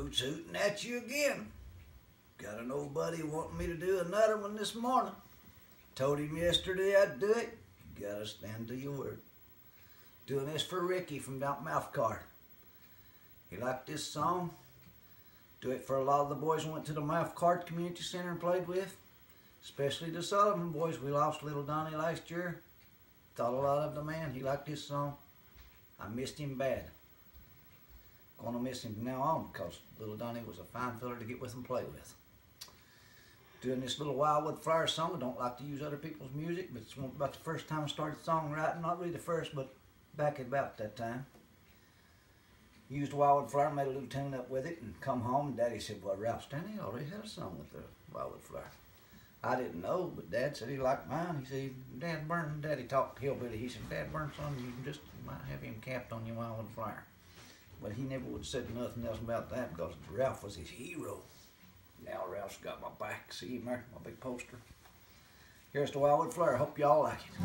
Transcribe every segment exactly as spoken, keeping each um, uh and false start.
Hoots hooting at you again. Got an old buddy wanting me to do another one this morning. Told him yesterday I'd do it. You gotta stand to your word. Doing this for Ricky from down Mouthcard. He liked this song. Do it for a lot of the boys who went to the Mouthcard Community Center and played with. Especially the Sullivan boys. We lost little Donnie last year. Thought a lot of the man. He liked this song. I missed him bad. Gonna miss him from now on because little Donnie was a fine fella to get with and play with. Doing this little Wildwood Flower song. I don't like to use other people's music, but it's about the first time I started songwriting. Not really the first, but back at about that time. Used Wildwood Flower, made a little tune up with it, and come home, and Daddy said, well, Ralph Stanley already had a song with the Wildwood Flower. I didn't know, but Dad said he liked mine. He said, Dad Burn, Daddy talked hillbilly. He said, Dad Burn, son, you can just you might have him capped on your Wildwood Flower. But he never would have said nothing else about that because Ralph was his hero. Now Ralph's got my back. See him there, my big poster. Here's the Wildwood Flower. Hope y'all like it.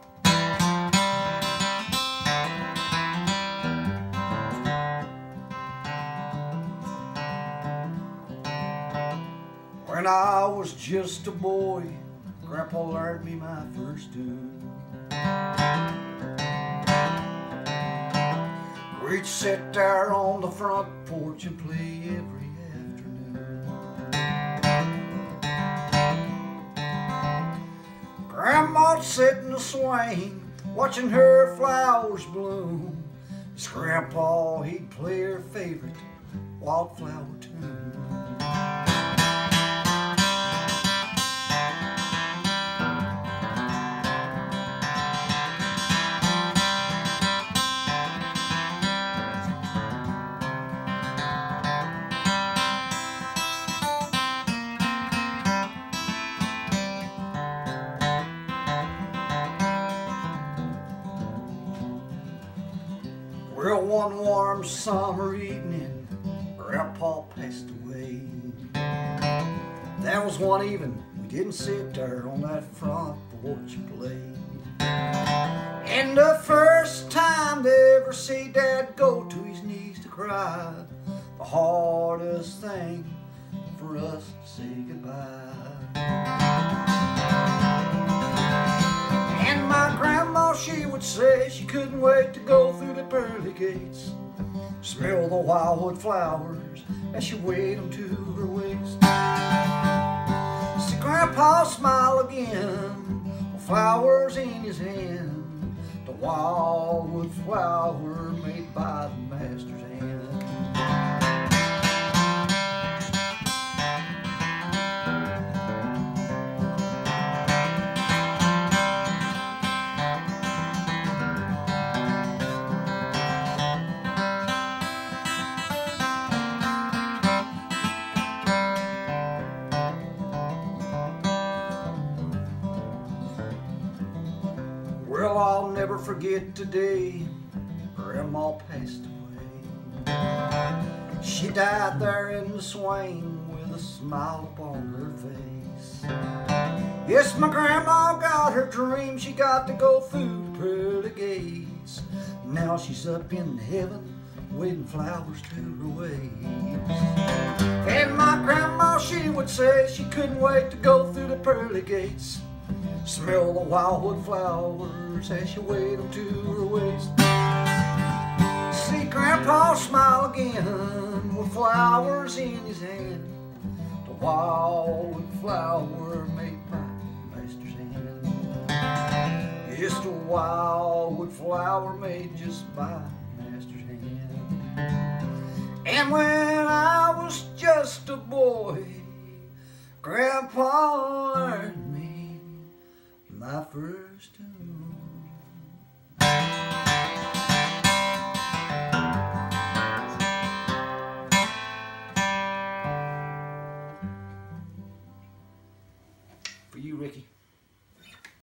When I was just a boy, Grandpa learned me my first tune. We'd sit there on the front porch and play every afternoon. Grandma'd sit in the swing, watching her flowers bloom. As Grandpa, he'd play her favorite wildflower tune. Well, one warm summer evening, Grandpa passed away. There was one evening we didn't sit there on that front porch and play. And the first time they ever see Dad go to his knees to cry, the hardest thing for us to say goodbye. And my grandma, she would say she couldn't wait to go through the pearly gates, smell the wildwood flowers as she weighed them to her waist. See Grandpa smile again, with flowers in his hand, the wildwood flower made by the master's hand. Well, I'll never forget the day Grandma passed away. She died there in the swing with a smile upon her face. Yes, my grandma got her dream. She got to go through the pearly gates. Now she's up in heaven, waving flowers to her waist. And my grandma, she would say she couldn't wait to go through the pearly gates, smell the wildwood flowers as she weighed them to her waist. See Grandpa smile again with flowers in his hand, the wildwood flower made by the master's hand. Yes, the wildwood flower made just by the master's hand. And when I was just a boy, Grandpa learned me my first tune.